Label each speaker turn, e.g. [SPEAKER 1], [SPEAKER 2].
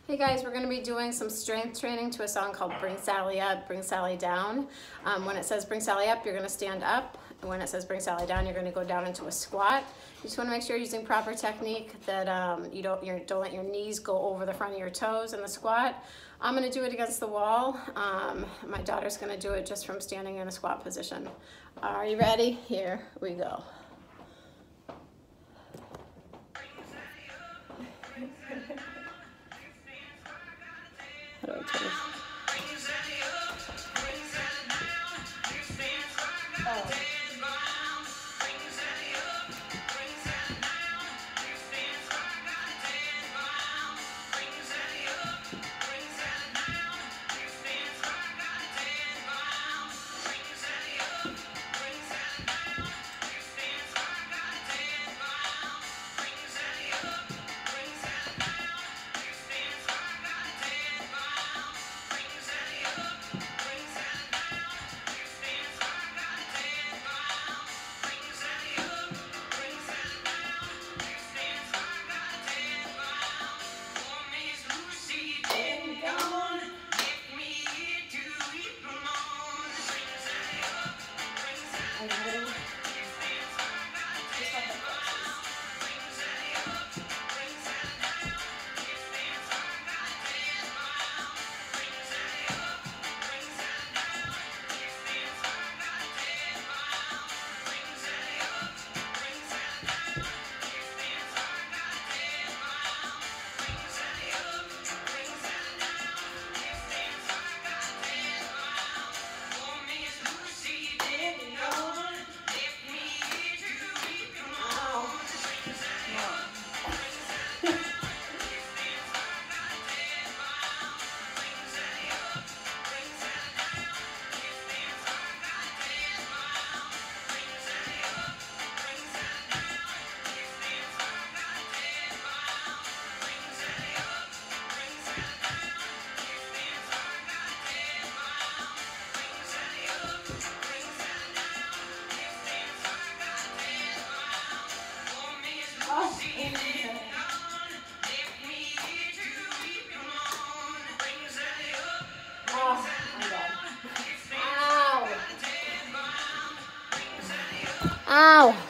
[SPEAKER 1] Hey guys, we're going to be doing some strength training to a song called Bring Sally Up, Bring Sally Down. When it says Bring Sally Up, you're going to stand up. And when it says Bring Sally Down, you're going to go down into a squat. You just want to make sure you're using proper technique, that you don't let your knees go over the front of your toes in the squat. I'm going to do it against the wall. My daughter's going to do it just from standing in a squat position. Are you ready? Here we go. How do I turn this? Oh. Ow!